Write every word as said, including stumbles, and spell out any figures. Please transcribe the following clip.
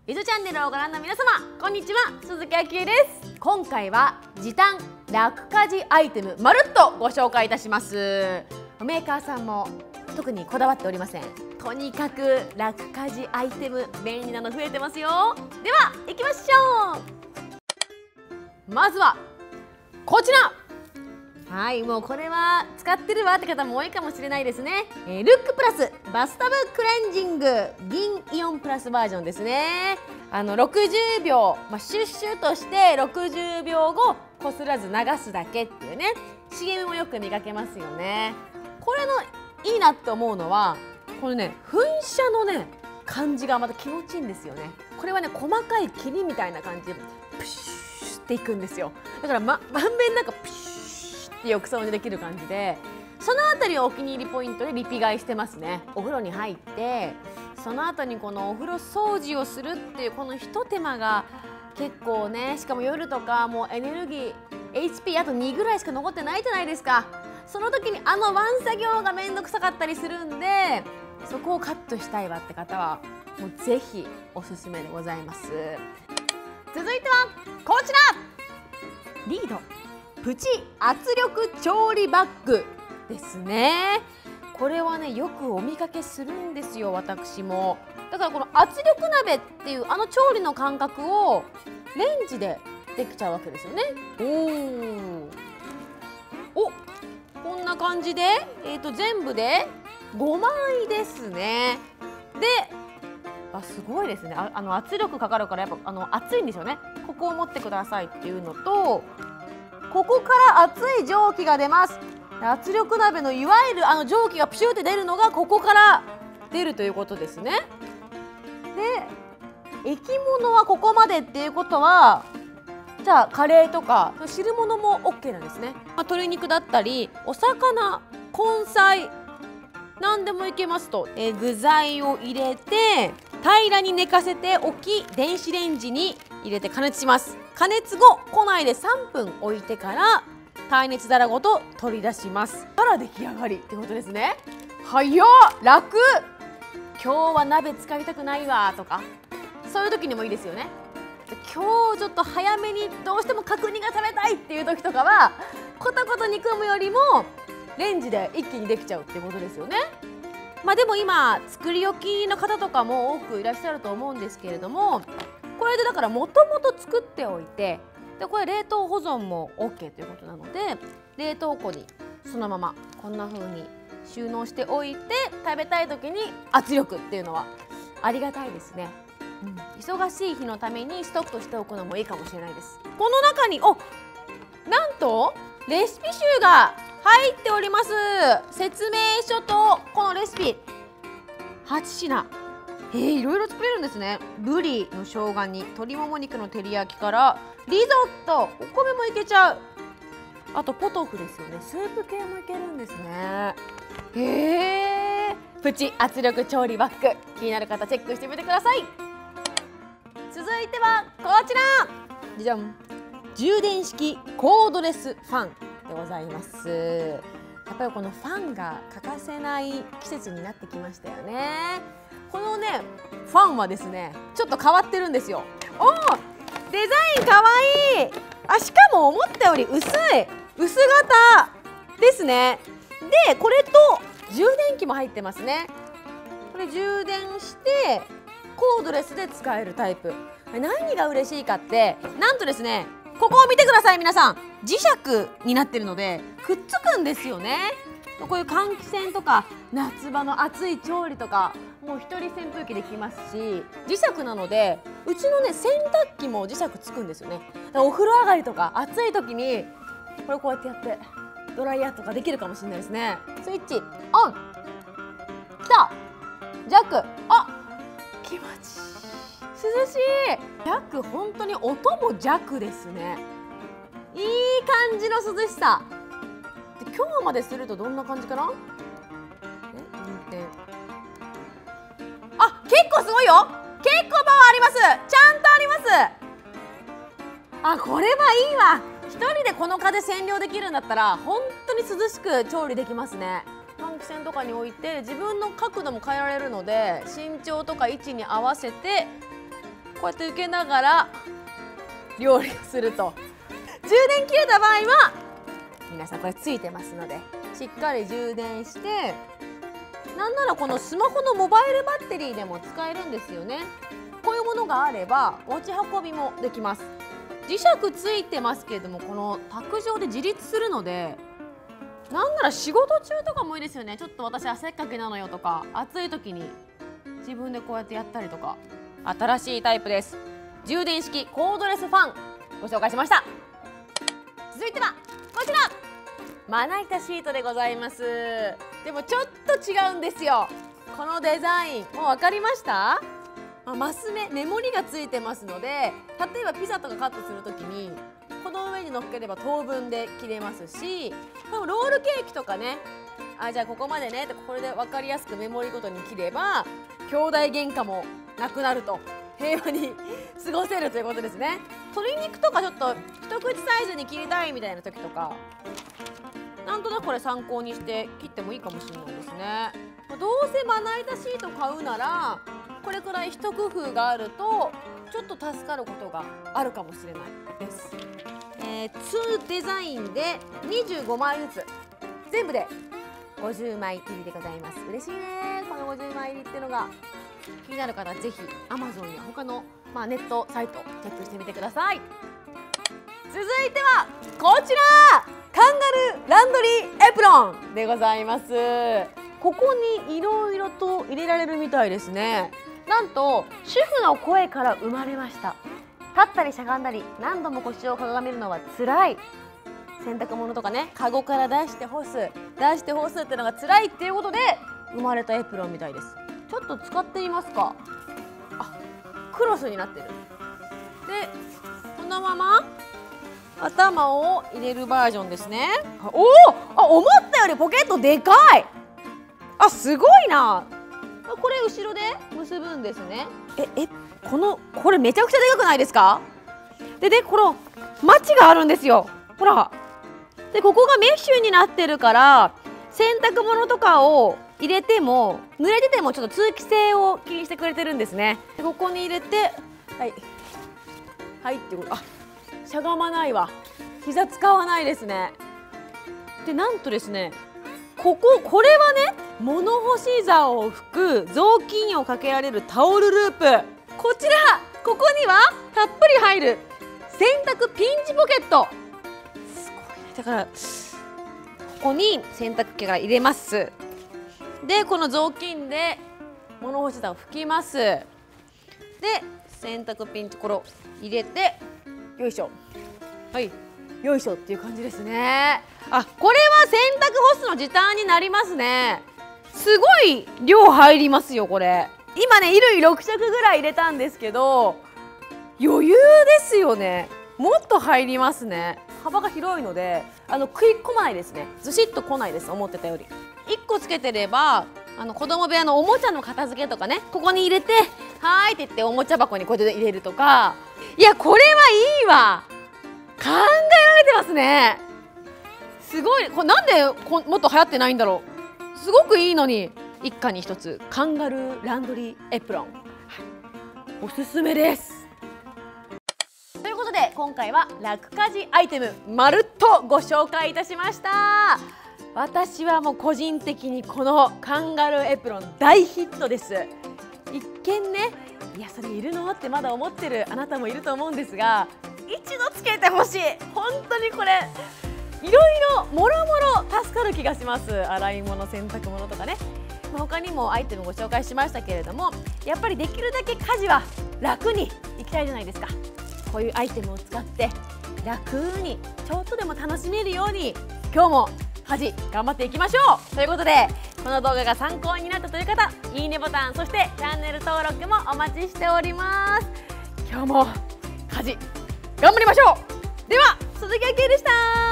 ゆずチャンネルをご覧の皆様、こんにちは、鈴木あきえです。今回は時短楽家事アイテムまるっとご紹介いたします。メーカーさんも特にこだわっておりません。とにかく楽家事アイテム便利なの増えてますよ。では行きましょう。まずはこちら。はい、もうこれは使ってるわって方も多いかもしれないですね。えー、ルックプラスバスタブクレンジング銀イオンプラスバージョンですね。あのろくじゅうびょう、まあ、シュッシュとしてろくじゅうびょうごこすらず流すだけっていうね シーエム もよく見かけますよね。これのいいなって思うのはこのね噴射のね感じがまた気持ちいいんですよね。これはね細かい霧みたいな感じでプシューっていくんですよ。だからままんべんなくプシューって浴槽にできる感じで、そのあたりをお気に入りポイントでリピ買いしてますね。お風呂に入ってその後にこのお風呂掃除をするっていうこのひと手間が結構ね、しかも夜とかもうエネルギー エイチピー あとにぐらいしか残ってないじゃないですか。その時にあのワン作業がめんどくさかったりするんで、そこをカットしたいわって方はもうぜひおすすめでございます。続いてはこちら、リードプチ圧力調理バッグですね。これはねよくお見かけするんですよ、私も。だからこの圧力鍋っていうあの調理の感覚をレンジでできちゃうわけですよね。おお、こんな感じで、えーと全部でごまいですね。で、あ、すごいですね。あ、あの圧力かかるからやっぱあの熱いんですよね。ここを持ってくださいっていうのと、ここから熱い蒸気が出ます。圧力鍋のいわゆるあの蒸気がプシューって出るのがここから出るということですね。で、液物はここまでっていうことは、じゃあカレーとか汁物も オーケー なんですね。まあ、鶏肉だったりお魚、根菜何でもいけますと、えー、具材を入れて平らに寝かせておき、電子レンジに入れて加熱します。加熱後庫内でさんぷん置いてから耐熱皿ごと取り出しますから出来上がりってことですね。早っ、楽。今日は鍋使いたくないわとか、そういう時にもいいですよね。今日ちょっと早めにどうしても角煮が食べたいっていう時とかはコトコト煮込むよりもレンジで一気にできちゃうっていうことですよね。まあでも今作り置きの方とかも多くいらっしゃると思うんですけれども、これでだからもともと作っておいて、でこれ冷凍保存も オーケー ということなので、冷凍庫にそのままこんな風に収納しておいて食べたい時に圧力っていうのはありがたいですね。うん、忙しい日のためにストックしておくのもいいかもしれないです。この中におなんとレシピ集が入っております。説明書とこのレシピはちしな、えー、いろいろ作れるんですね。ブリの生姜煮、鶏もも肉の照り焼きからリゾット、お米もいけちゃう。あとポトフですよね。スープ系もいけるんですね。へー、プチ圧力調理バッグ、気になる方チェックしてみてください。続いてはこちら、じゃじゃん、充電式コードレスファンでございます。やっぱりこのファンが欠かせない季節になってきましたよね。このねファンはですねちょっと変わってるんですよ。おー、デザインかわいい。あ、しかも思ったより薄い薄型ですね。でこれと充電器も入ってますね。これ充電してコードレスで使えるタイプ。何が嬉しいかってなんとですね、ここを見てください皆さん、磁石になってるのでくっつくんですよね。こういう換気扇とか夏場の暑い調理とかもう一人扇風機できますし、磁石なのでうちのね洗濯機も磁石つくんですよね。だからお風呂上がりとか暑い時にこれこうやってやってドライヤーとかできるかもしれないですね。スイッチオン、きた、ジャック、あ、気持ちいい、涼しい。ジャック本当に音も弱ですね。いい感じの涼しさで、今日までするとどんな感じかな。え、あ、結構すごいよ。結構パワーあります。ちゃんとあります。あ、これはいいわ。一人でこの風占領できるんだったら本当に涼しく調理できますね。換気扇とかに置いて自分の角度も変えられるので、身長とか位置に合わせてこうやって受けながら料理をすると。充電切れた場合は皆さんこれついてますのでしっかり充電して、なんならこのスマホのモバイルバッテリーでも使えるんですよね。こういうものがあれば持ち運びもできます。磁石ついてますけれども、この卓上で自立するので、なんなら仕事中とかもいいですよね。ちょっと私汗っかきなのよとか、暑い時に自分でこうやってやったりとか。新しいタイプです。充電式コードレスファンご紹介しました。続いてはこちら、まな板シートでございます。でもちょっと違うんですよ。このデザインもう分かりました？まあ、マス目メモリがついてますので、例えばピザとかカットするときにこの上に乗っければ等分で切れますし、でもロールケーキとかね、あ、じゃあここまでねってこれで分かりやすくメモリごとに切れば兄弟喧嘩もなくなると、平和に過ごせるということですね。鶏肉とかちょっと一口サイズに切りたいみたいな時とか、なんとなくこれ参考にして切ってもいいかもしれないですね。どうせまな板シート買うならこれくらい一工夫があるとちょっと助かることがあるかもしれないです。えー、にデザインでにじゅうごまいずつ、全部でごじゅうまい入りでございます。嬉しいね、このごじゅうまい入りっていうのが。気になる方はぜひ アマゾン や他の、まあ、ネットサイトチェックしてみてください。続いてはこちら、カンガルーランドリーエプロンでございます。ここにいろいろと入れられるみたいですね。なんと主婦の声から生まれました。立ったりしゃがんだり何度も腰をかがめるのはつらい、洗濯物とかね、カゴから出して干す出して干すっていうのがつらいっていうことで生まれたエプロンみたいです。ちょっと使ってみますか。あ、クロスになってる。でこのまま頭を入れるバージョンですね。おお、あ、思ったよりポケットでかい。あ、すごいな。これ後ろで結ぶんですね。ええこのこれめちゃくちゃでかくないですか。ででこのマチがあるんですよ。ほら。でここがメッシュになってるから洗濯物とかを入れても濡れててもちょっと通気性を気にしてくれてるんですね。でここに入れて、はいはいってこと。あ、しゃがまないわ。膝使わないですね。でなんとですね、こここれはね、物干し竿を拭く雑巾をかけられるタオルループ。こちら、ここにはたっぷり入る洗濯ピンチポケット。すごいね。だからここに洗濯機が入れます。でこの雑巾で物干し竿を拭きます。で洗濯ピンチこれを入れて、よいしょ、はいよいしょっていう感じですね。あ、これは洗濯干すの時短になりますね。すごい量入りますよこれ。今ね衣類ろくしゃくぐらい入れたんですけど余裕ですよね。もっと入りますね。幅が広いのであの食い込まないですね。ずしっと来ないです、思ってたより。いっこつけてればあの子供部屋のおもちゃの片付けとかね、ここに入れて「はーい」って言っておもちゃ箱にこうやって入れるとか。いやこれはいいわ、考えられてますね。すごい。これなんでこもっと流行ってないんだろう。すごくいいのに。一家に一つカンガルーランドリーエプロン、はい、おすすめです。ということで今回は楽家事アイテムまるっとご紹介いたしました。私はもう個人的にこのカンガルーエプロン大ヒットです。一見ね、いやそれいるのってまだ思ってるあなたもいると思うんですが、一度つけてほしい。本当にこれいろいろもろもろ助かる気がします。洗い物、洗濯物とかね、他にもアイテムご紹介しましたけれども、やっぱりできるだけ家事は楽にいきたいじゃないですか。こういうアイテムを使って楽にちょっとでも楽しめるように今日も家事頑張っていきましょうということで、この動画が参考になったという方、いいねボタン、そしてチャンネル登録もお待ちしております。今日も家事頑張りましょう。では鈴木あきえでした。